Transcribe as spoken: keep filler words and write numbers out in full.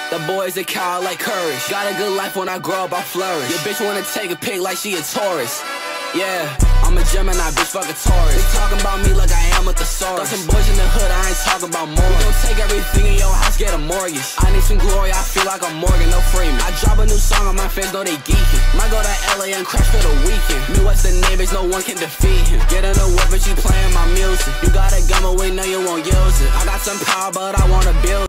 The boys they call like courage. Got a good life when I grow up, I flourish. Your bitch wanna take a pic like she a tourist. Yeah, I'm a Gemini, bitch, fuck a Taurus. They talking about me like I am a thesaurus. Got some boys in the hood, I ain't talking about more. We gon' take everything in your house, get a mortgage. I need some glory, I feel like I'm Morgan, no Freeman. I drop a new song on my fans, know they geeking. Might go to L A and crash for the weekend. Midwxst the name, bitch, no one can defeat him. Get in the whip, but you playing my music. You got a gun, but we know you won't use it. I got some power, but I wanna build